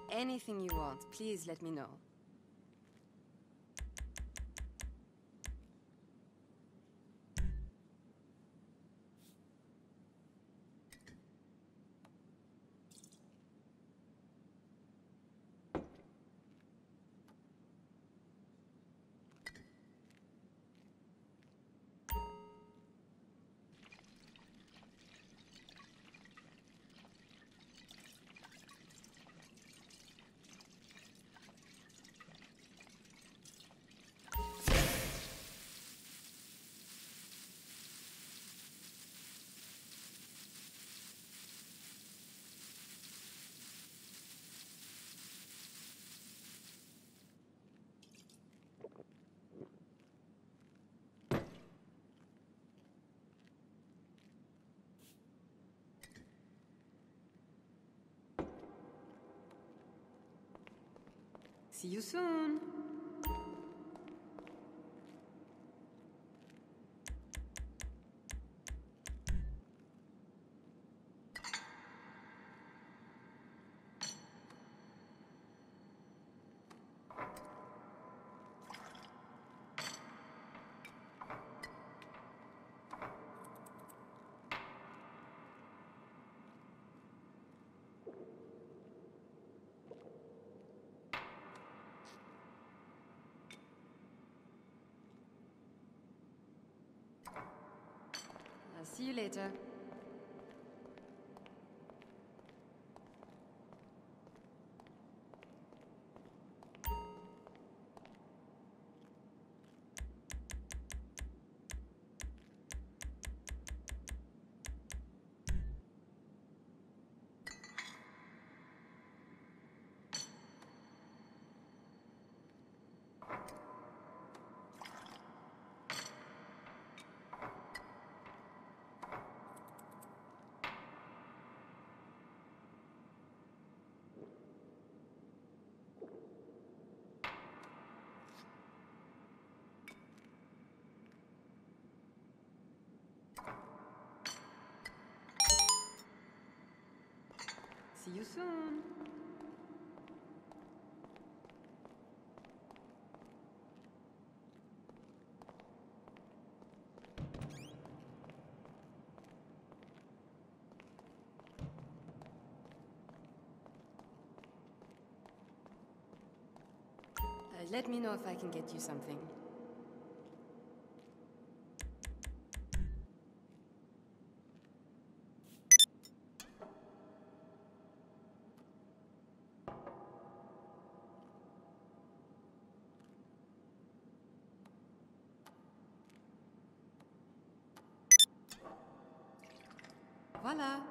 Anything you want, please let me know. See you soon! I'll see you later. See you soon. Let me know if I can get you something. Voila!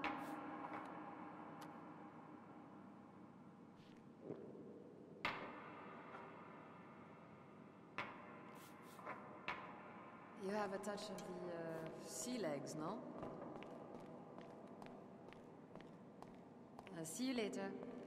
You have a touch of the sea legs, no? I'll see you later.